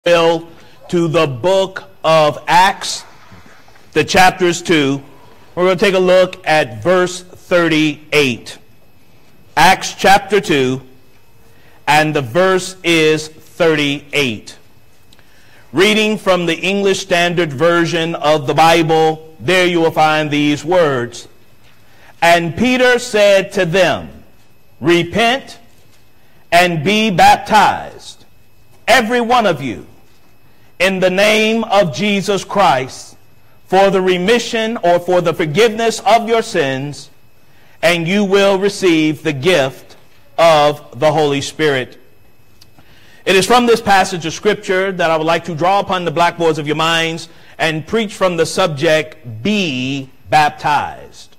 To the book of Acts, the chapters 2. We're going to take a look at verse 38. Acts chapter 2, and the verse is 38. Reading from the English Standard Version of the Bible, there you will find these words. And Peter said to them, repent and be baptized, every one of you, in the name of Jesus Christ, for the remission or for the forgiveness of your sins, and you will receive the gift of the Holy Spirit. It is from this passage of Scripture that I would like to draw upon the blackboards of your minds and preach from the subject, be baptized.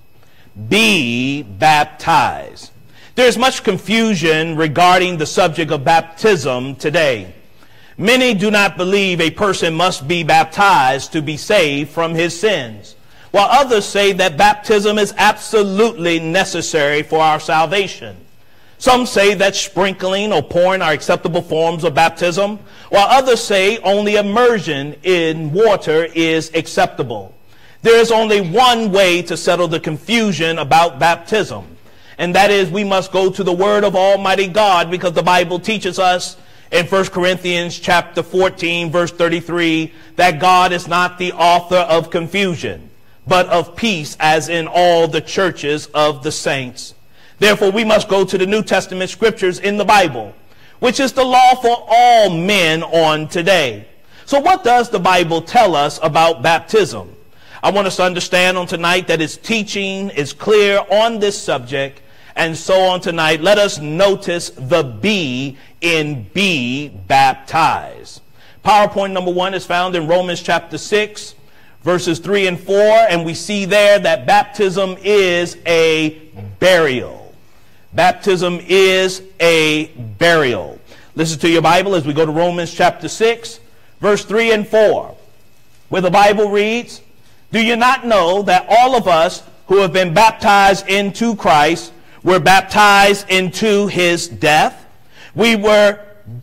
Be baptized. There is much confusion regarding the subject of baptism today. Many do not believe a person must be baptized to be saved from his sins, while others say that baptism is absolutely necessary for our salvation. Some say that sprinkling or pouring are acceptable forms of baptism, while others say only immersion in water is acceptable. There is only one way to settle the confusion about baptism, and that is we must go to the Word of Almighty God, because the Bible teaches us in 1 Corinthians chapter 14, verse 33, that God is not the author of confusion, but of peace, as in all the churches of the saints. Therefore, we must go to the New Testament scriptures in the Bible, which is the law for all men on today. So what does the Bible tell us about baptism? I want us to understand on tonight that its teaching is clear on this subject. And so on tonight, let us notice the B in be baptized. PowerPoint number 1 is found in Romans chapter 6, verses 3 and 4. And we see there that baptism is a burial. Baptism is a burial. Listen to your Bible as we go to Romans chapter 6, verse 3 and 4, where the Bible reads, do you not know that all of us who have been baptized into Christ were baptized into his death? We were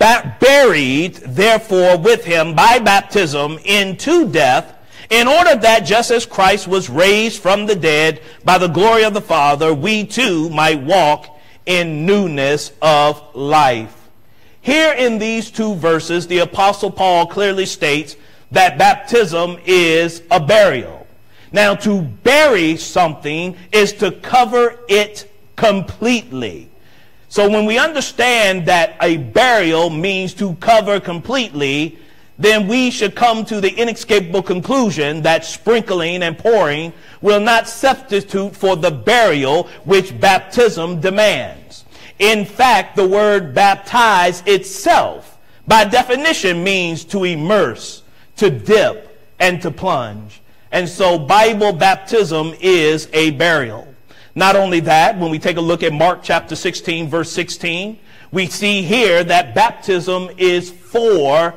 buried, therefore, with him by baptism into death, in order that just as Christ was raised from the dead by the glory of the Father, we too might walk in newness of life. Here in these two verses, the Apostle Paul clearly states that baptism is a burial. Now, to bury something is to cover it completely. So when we understand that a burial means to cover completely, then we should come to the inescapable conclusion that sprinkling and pouring will not substitute for the burial which baptism demands. In fact, the word baptize itself, by definition, means to immerse, to dip, and to plunge. And so Bible baptism is a burial. Not only that, when we take a look at Mark chapter 16, verse 16, we see here that baptism is for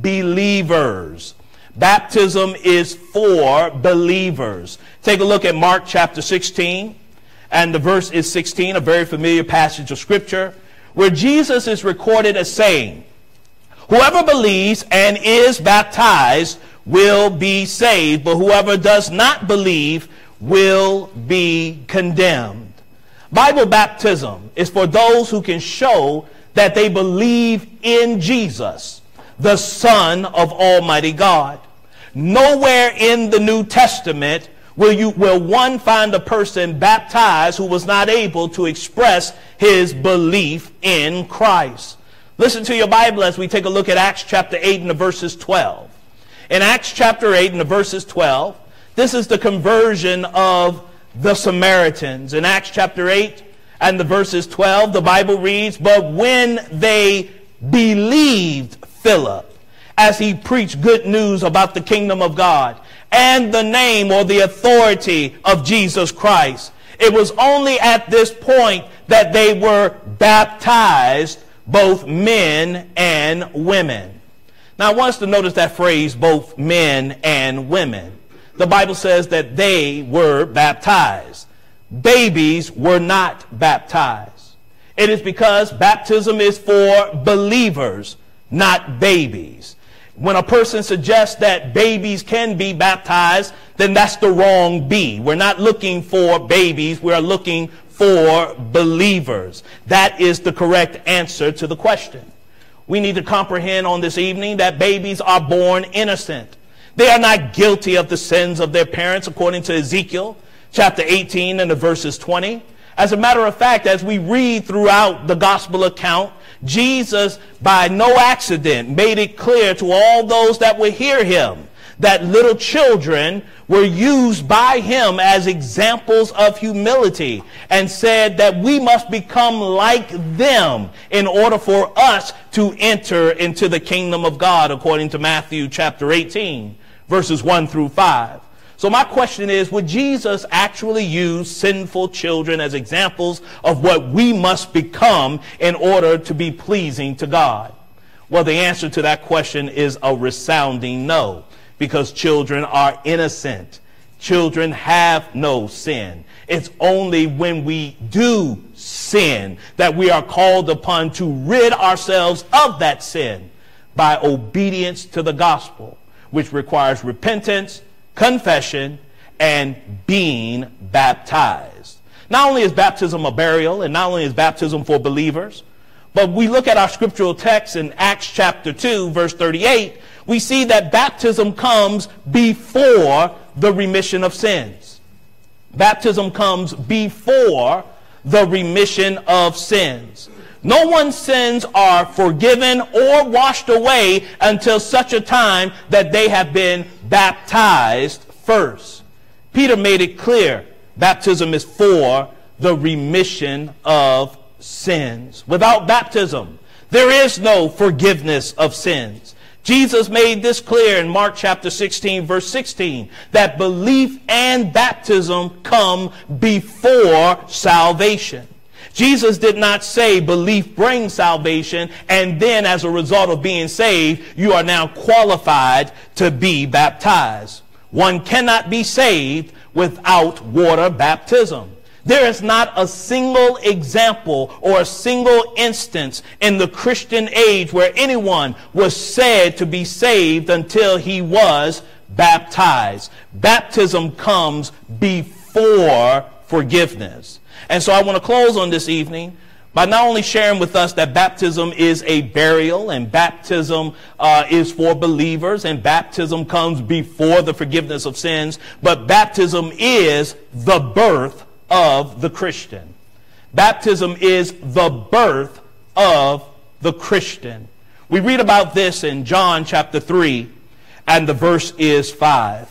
believers. Baptism is for believers. Take a look at Mark chapter 16, and the verse is 16, a very familiar passage of Scripture, where Jesus is recorded as saying, whoever believes and is baptized will be saved, but whoever does not believe will be condemned. Bible baptism is for those who can show that they believe in Jesus, the Son of Almighty God. Nowhere in the New Testament will one find a person baptized who was not able to express his belief in Christ. Listen to your Bible as we take a look at Acts chapter 8 and the verses 12. In Acts chapter 8 and the verses 12, this is the conversion of the Samaritans. In Acts chapter 8 and the verses 12, the Bible reads, but when they believed Philip, as he preached good news about the kingdom of God and the name or the authority of Jesus Christ, it was only at this point that they were baptized, both men and women. Now I want us to notice that phrase, both men and women. The Bible says that they were baptized. Babies were not baptized. It is because baptism is for believers, not babies. When a person suggests that babies can be baptized, then that's the wrong B. We're not looking for babies. We're looking for believers. That is the correct answer to the question. We need to comprehend on this evening that babies are born innocent. They are not guilty of the sins of their parents, according to Ezekiel chapter 18 and the verses 20. As a matter of fact, as we read throughout the gospel account, Jesus, by no accident, made it clear to all those that would hear him that little children were used by him as examples of humility, and said that we must become like them in order for us to enter into the kingdom of God, according to Matthew chapter 18, verses 1 through 5. So my question is, would Jesus actually use sinful children as examples of what we must become in order to be pleasing to God? Well, the answer to that question is a resounding no, because children are innocent. Children have no sin. It's only when we do sin that we are called upon to rid ourselves of that sin by obedience to the gospel, which requires repentance, confession, and being baptized. Not only is baptism a burial, and not only is baptism for believers, but we look at our scriptural text in Acts chapter 2, verse 38, we see that baptism comes before the remission of sins. Baptism comes before the remission of sins. No one's sins are forgiven or washed away until such a time that they have been baptized first. Peter made it clear, baptism is for the remission of sins. Without baptism, there is no forgiveness of sins. Jesus made this clear in Mark chapter 16, verse 16, that belief and baptism come before salvation. Jesus did not say belief brings salvation, and then as a result of being saved, you are now qualified to be baptized. One cannot be saved without water baptism. There is not a single example or a single instance in the Christian age where anyone was said to be saved until he was baptized. Baptism comes before forgiveness. And so I want to close on this evening by not only sharing with us that baptism is a burial, and baptism is for believers, and baptism comes before the forgiveness of sins, but baptism is the birth of the Christian. Baptism is the birth of the Christian. We read about this in John chapter 3, and the verse is 5.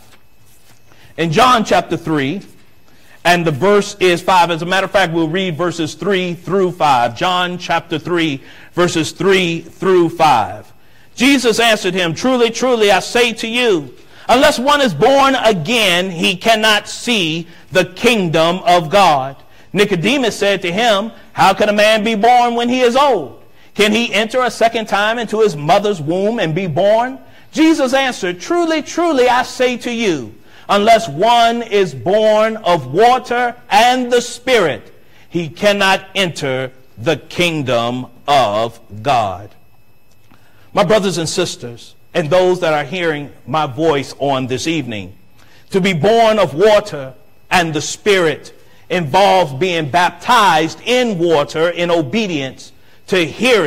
In John chapter 3, and the verse is 5. As a matter of fact, we'll read verses 3 through 5. John chapter 3, verses 3 through 5. Jesus answered him, "Truly, truly, I say to you, unless one is born again, he cannot see the kingdom of God." Nicodemus said to him, "How can a man be born when he is old? Can he enter a second time into his mother's womb and be born?" Jesus answered, "Truly, truly, I say to you, unless one is born of water and the Spirit, he cannot enter the kingdom of God." My brothers and sisters, and those that are hearing my voice on this evening, to be born of water and the Spirit involves being baptized in water in obedience to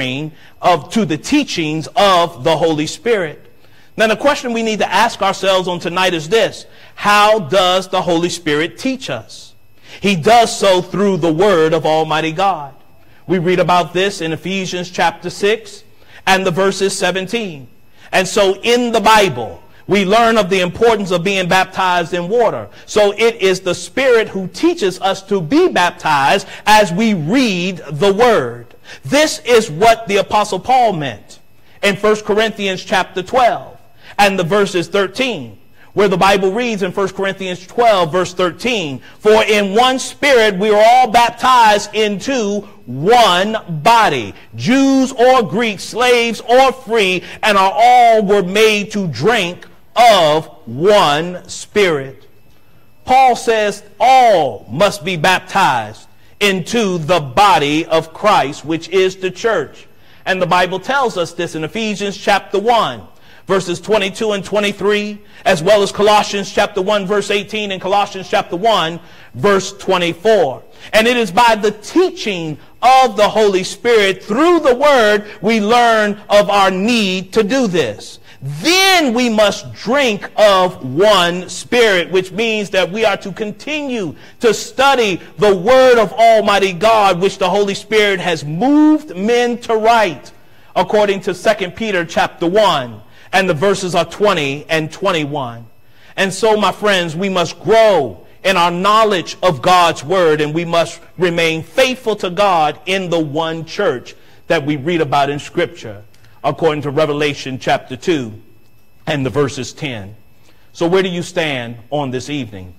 to the teachings of the Holy Spirit. Now, the question we need to ask ourselves on tonight is this: how does the Holy Spirit teach us? He does so through the Word of Almighty God. We read about this in Ephesians chapter 6 and the verses 17. And so in the Bible, we learn of the importance of being baptized in water. So it is the Spirit who teaches us to be baptized as we read the Word. This is what the Apostle Paul meant in 1 Corinthians chapter 12 and the verses 13, where the Bible reads in 1 Corinthians 12, verse 13, "For in one Spirit we are all baptized into one body, Jews or Greeks, slaves or free, and all were made to drink of one Spirit." Paul says all must be baptized into the body of Christ, which is the church. And the Bible tells us this in Ephesians chapter 1, verses 22 and 23, as well as Colossians chapter 1, verse 18, and Colossians chapter 1, verse 24. And it is by the teaching of the Holy Spirit through the Word we learn of our need to do this. Then we must drink of one Spirit, which means that we are to continue to study the Word of Almighty God, which the Holy Spirit has moved men to write, according to 2 Peter chapter 1, and the verses are 20 and 21. And so, my friends, we must grow in our knowledge of God's Word, and we must remain faithful to God in the one church that we read about in Scripture, according to Revelation chapter 2 and the verses 10. So where do you stand on this evening?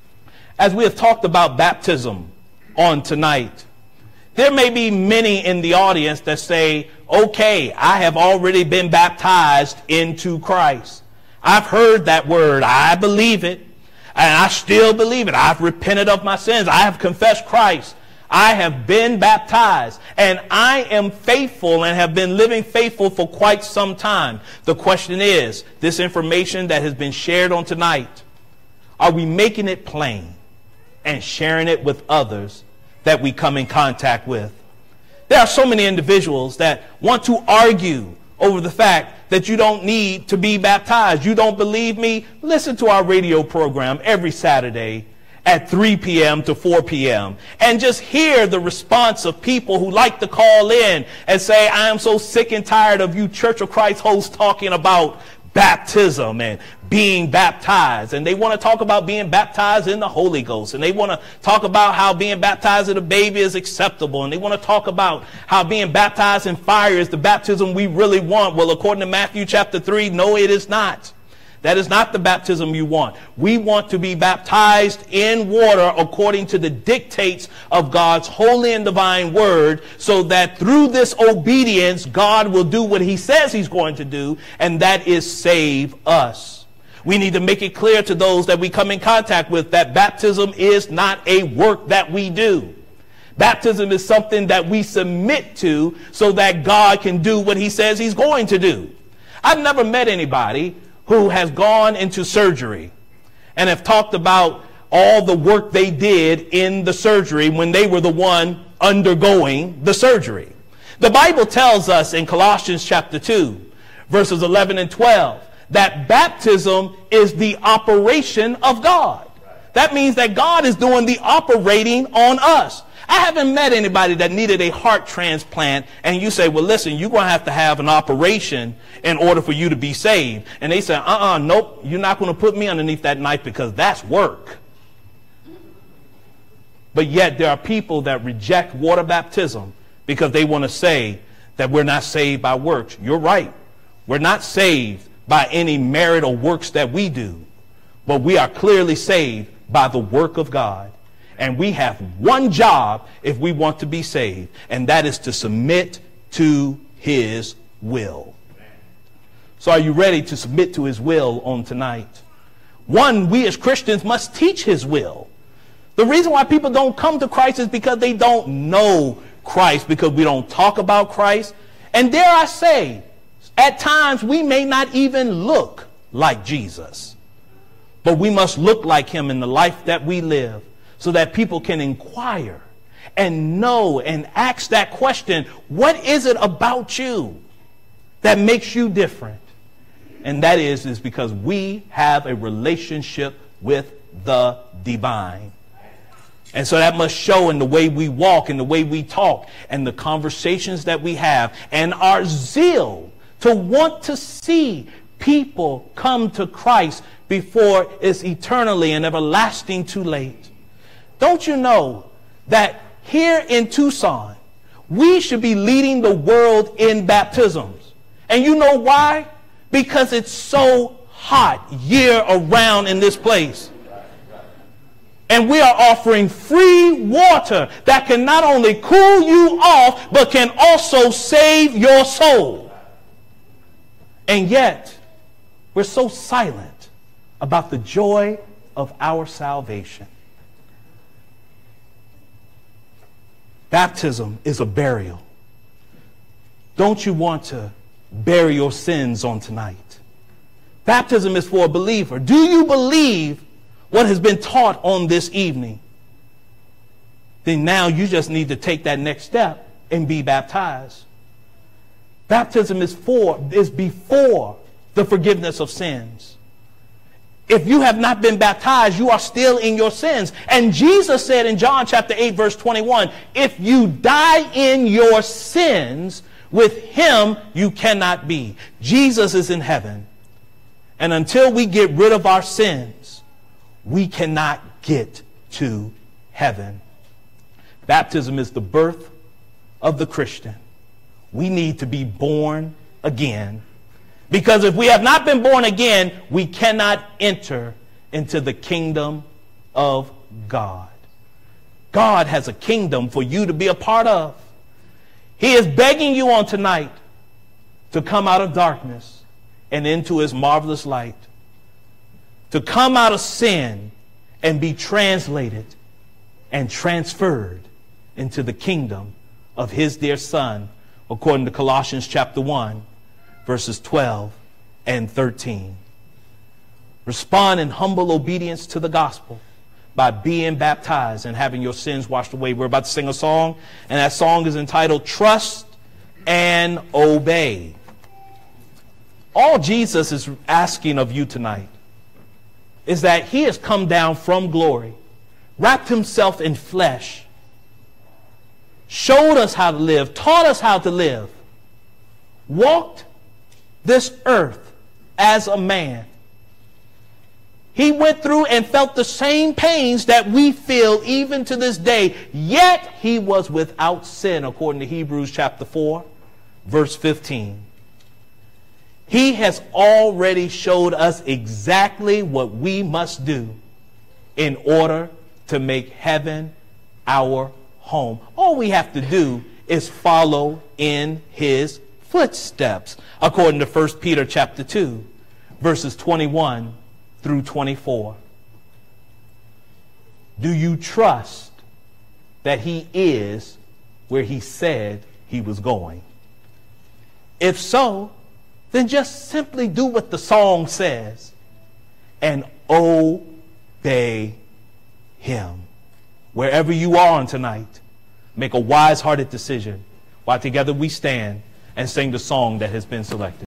As we have talked about baptism on tonight, there may be many in the audience that say, okay, I have already been baptized into Christ. I've heard that word. I believe it. And I still believe it. I've repented of my sins. I have confessed Christ. I have been baptized, and I am faithful and have been living faithful for quite some time. The question is, this information that has been shared on tonight, are we making it plain and sharing it with others that we come in contact with? There are so many individuals that want to argue over the fact that you don't need to be baptized. You don't believe me? Listen to our radio program every Saturday at 3 p.m. to 4 p.m. and just hear the response of people who like to call in and say, I am so sick and tired of you Church of Christ hosts talking about baptism and being baptized. And they want to talk about being baptized in the Holy Ghost. And they want to talk about how being baptized as a baby is acceptable. And they want to talk about how being baptized in fire is the baptism we really want. Well, according to Matthew chapter 3, no, it is not. That is not the baptism you want. We want to be baptized in water according to the dictates of God's holy and divine word, so that through this obedience, God will do what he says he's going to do, and that is save us. We need to make it clear to those that we come in contact with that baptism is not a work that we do. Baptism is something that we submit to so that God can do what he says he's going to do. I've never met anybody who has gone into surgery and have talked about all the work they did in the surgery when they were the one undergoing the surgery. The Bible tells us in Colossians chapter 2, verses 11 and 12, that baptism is the operation of God. That means that God is doing the operating on us. I haven't met anybody that needed a heart transplant and you say, well, listen, you're going to have an operation in order for you to be saved. And they say, nope, you're not going to put me underneath that knife because that's work. But yet there are people that reject water baptism because they want to say that we're not saved by works. You're right. We're not saved by any merit or works that we do, but we are clearly saved by the work of God. And we have one job if we want to be saved, and that is to submit to his will. So are you ready to submit to his will on tonight? One, we as Christians must teach his will. The reason why people don't come to Christ is because they don't know Christ, because we don't talk about Christ. And dare I say, at times we may not even look like Jesus, but we must look like him in the life that we live, so that people can inquire and know and ask that question, what is it about you that makes you different? And that is because we have a relationship with the divine. And so that must show in the way we walk and the way we talk and the conversations that we have and our zeal to want to see people come to Christ before it's eternally and everlasting too late. Don't you know that here in Tucson, we should be leading the world in baptisms? And you know why? Because it's so hot year around in this place. And we are offering free water that can not only cool you off, but can also save your soul. And yet, we're so silent about the joy of our salvation. Baptism is a burial. Don't you want to bury your sins on tonight? Baptism is for a believer. Do you believe what has been taught on this evening? Then now you just need to take that next step and be baptized. Baptism is before the forgiveness of sins. If you have not been baptized, you are still in your sins. And Jesus said in John chapter 8, verse 21, if you die in your sins, with him you cannot be. Jesus is in heaven. And until we get rid of our sins, we cannot get to heaven. Baptism is the birth of the Christian. We need to be born again. Because if we have not been born again, we cannot enter into the kingdom of God. God has a kingdom for you to be a part of. He is begging you on tonight to come out of darkness and into his marvelous light. To come out of sin and be translated and transferred into the kingdom of his dear Son, according to Colossians chapter 1, verses 12 and 13. Respond in humble obedience to the gospel by being baptized and having your sins washed away. We're about to sing a song, and that song is entitled Trust and Obey. All Jesus is asking of you tonight is that he has come down from glory, wrapped himself in flesh, showed us how to live, taught us how to live, walked this earth as a man. He went through and felt the same pains that we feel even to this day, yet he was without sin, according to Hebrews chapter 4, verse 15. He has already showed us exactly what we must do in order to make heaven our home. All we have to do is follow in his footsteps, according to 1 Peter chapter 2, verses 21 through 24. Do you trust that he is where he said he was going? If so, then just simply do what the song says and obey him. Wherever you are on tonight, make a wise-hearted decision while together we stand and sing the song that has been selected.